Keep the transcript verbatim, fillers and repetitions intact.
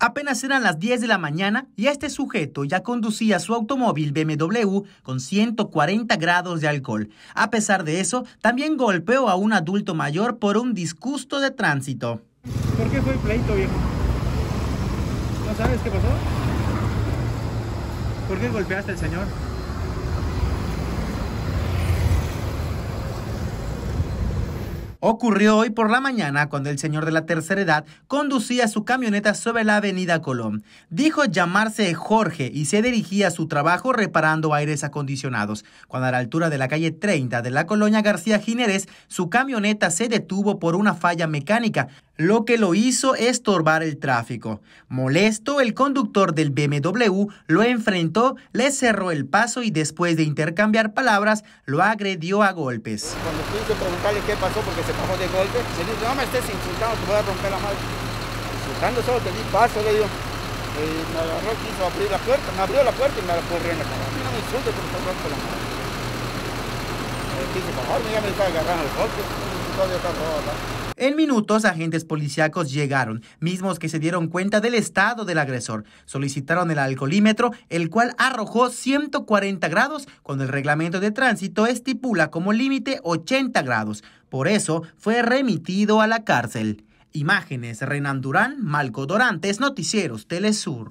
Apenas eran las diez de la mañana y este sujeto ya conducía su automóvil B M W con ciento cuarenta grados de alcohol. A pesar de eso, también golpeó a un adulto mayor por un disgusto de tránsito. ¿Por qué fue el pleito, viejo? ¿No sabes qué pasó? ¿Por qué golpeaste al señor? Ocurrió hoy por la mañana cuando el señor de la tercera edad conducía su camioneta sobre la avenida Colón. Dijo llamarse Jorge y se dirigía a su trabajo reparando aires acondicionados. Cuando a la altura de la calle treinta de la colonia García Gineres, su camioneta se detuvo por una falla mecánica, lo que lo hizo estorbar el tráfico. Molesto, el conductor del B M W lo enfrentó, le cerró el paso y después de intercambiar palabras, lo agredió a golpes. Cuando quise preguntarle qué pasó porque se pasó de golpe, se dijo, no me estés insultando, te voy a romper la madre. Insultando solo te di paso, le digo. Eh, me agarró, quiso abrir la puerta, me abrió la puerta y me la corrió en la cara. A mí no me insulte porque te rompo la madre. Eh, quise bajarme, ya me estaba agarrando el golpe, todavía está todo acá. En minutos, agentes policíacos llegaron, mismos que se dieron cuenta del estado del agresor. Solicitaron el alcoholímetro, el cual arrojó ciento cuarenta grados, cuando el reglamento de tránsito estipula como límite ochenta grados. Por eso, fue remitido a la cárcel. Imágenes, Renan Durán, Malco Dorantes, Noticieros Telesur.